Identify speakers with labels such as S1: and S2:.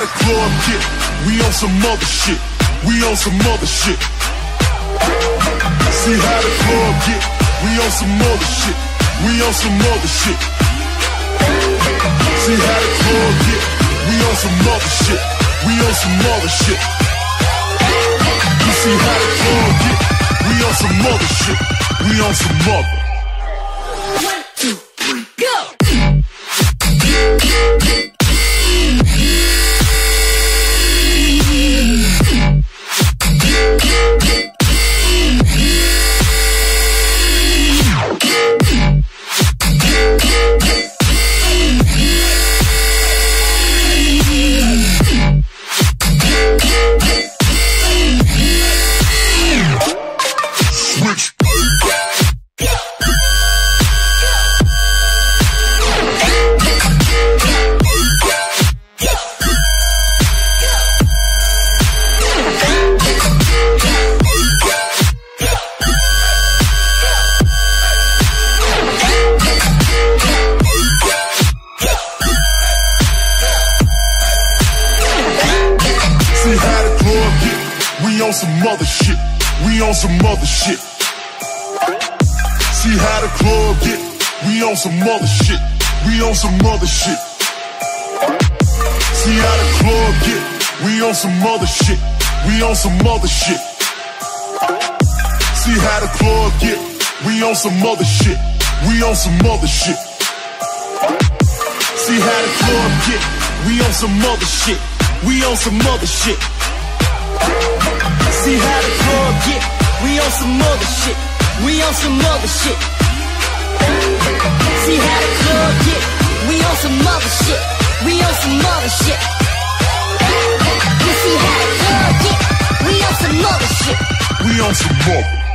S1: the club get? We on some other shit. We on some other shit. See how the club get? We on some other shit. We on some other shit. See how the club get? We on some other shit. We on some other shit. You see how the club get? We on some other shit. We on some other.
S2: 1, 2, 3, go!
S1: Some other shit. We on some other shit. See how the club get? We on some other shit. We on some other shit. See how the club get? We on some other shit. We on some other shit. See how the club get? We on some other shit. We on some other shit. See how the club get? We on some other shit. We on some other shit. See how the club get? We on some other shit. We on some other shit. See how the club get? We on some other shit. We on some other shit. You see how the club get? We on some other shit. We on some other.